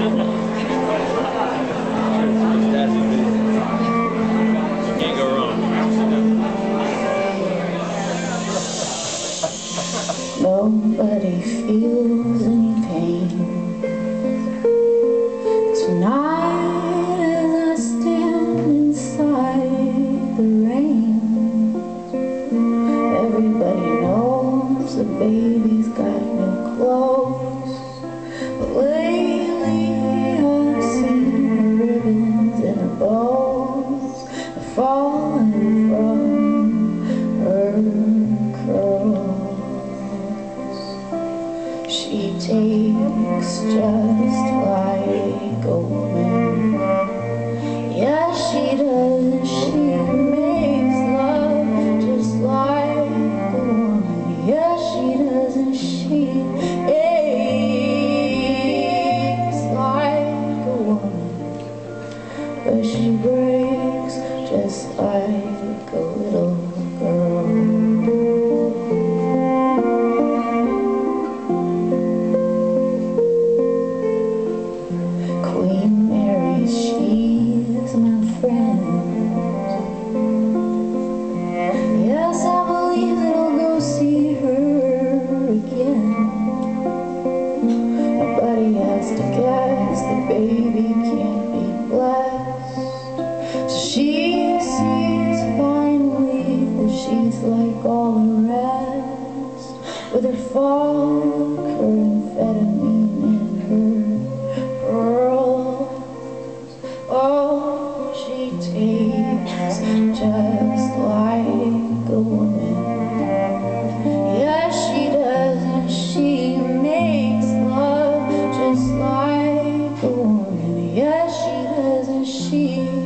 Can't go wrong. Nobody feels any pain tonight as I stand inside the rain. Everybody knows the baby's got new clothes, but lately I've seen her ribbons and her bows are falling from her curls. She takes just like a woman. Yes, she does. She makes love just like a woman. Yes, she does, and she aches like a woman. But she breaks just like a little girl. She's my friend. Yes, I believe that I'll go see her again. Nobody has to guess the baby can't be blessed. So she sees finally that she's like all the rest, with her fog, her amphetamine, and her pearls. Oh, she takes just like a woman. Yes, she does, and she makes love just like a woman. Yes, she does, and she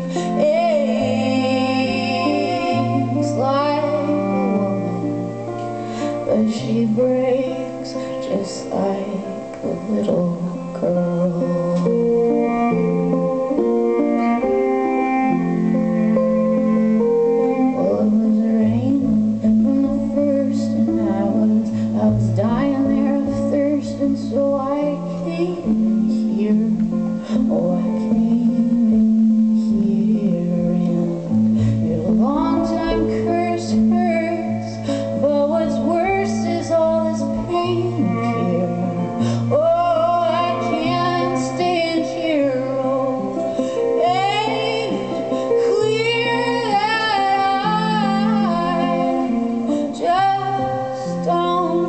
aches like a woman. But she breaks just like a little girl. I was dying there of thirst, and so I came here. Oh, I came here, and your long time curse hurts, but what's worse is all this pain here. Oh, I can't stand here. Oh, ain't it clear that I just don't.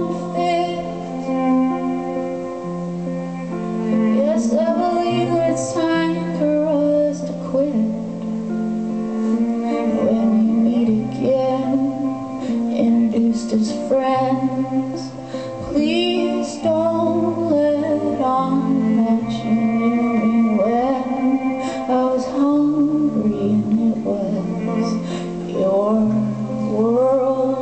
Yes, I believe it's time for us to quit. When we meet again, introduced as friends, please don't let on that you knew me when I was hungry and it was your world.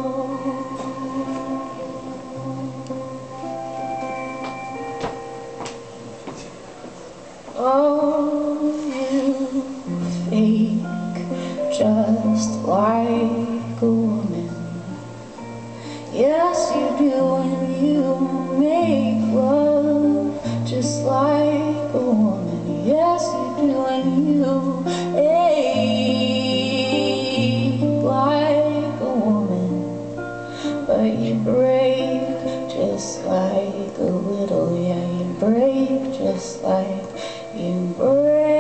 Oh, you fake just like a woman. Yes, you do, and you make love just like a woman. Yes, you do, and you ache like a woman. But you break just like a little, yeah, you break just like you break.